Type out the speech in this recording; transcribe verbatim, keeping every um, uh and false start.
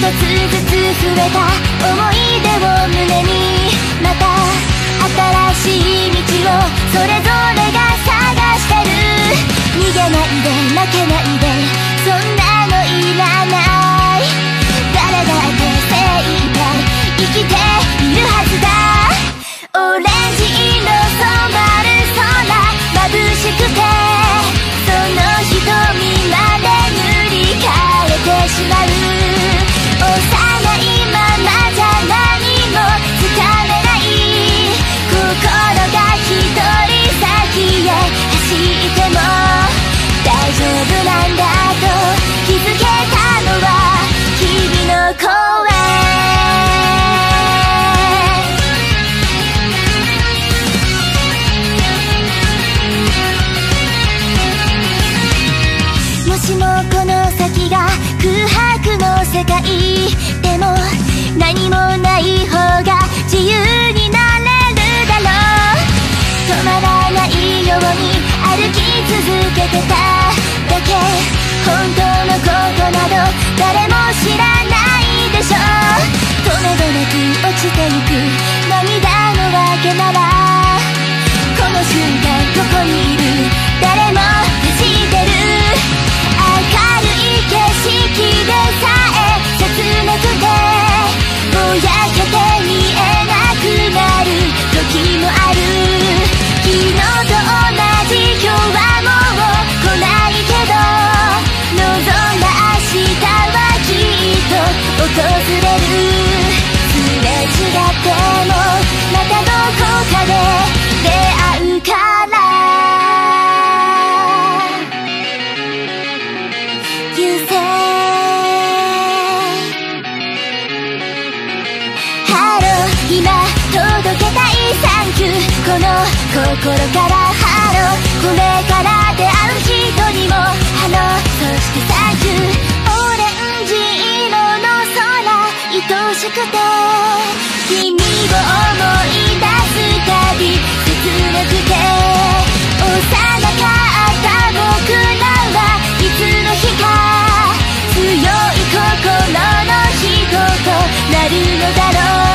つずつ増えた思い出を胸に、また新しい道をそれぞれが探してる。逃げないで負けないで、そんなのいらない。誰だって精一杯生きているはずだ。オレンジ色染まる空眩しくて、その瞳まで塗り替えてしまう。幼いままじゃ何もつかめない。心が一人先へ走っても大丈夫なんだと気づけたのは君の声。もしもこの先が空白の世界でも、何もない方が自由になれるだろう。止まらないように歩き続けてただけ、本当のことなど誰も知らないでしょ。とめどなく落ちてゆく涙のわけなら、この瞬間ここにいる誰も知ってる。明るい景色でさえ切なくて、ぼやけて見えなくなる時もある。昨日と同じ今日はもう来ないけど、望んだ明日はきっと訪れる。すれ違ってもまたどこかで出会うから。You say ハロー今届けたいサンキュー、この心からハロー、これから出会う人にもハロー、そしてサンキュー。オレンジ色の空愛しくて、君を思い出すたび切なくて、幼かった僕らはいつの日か強い心の人となるのだろう。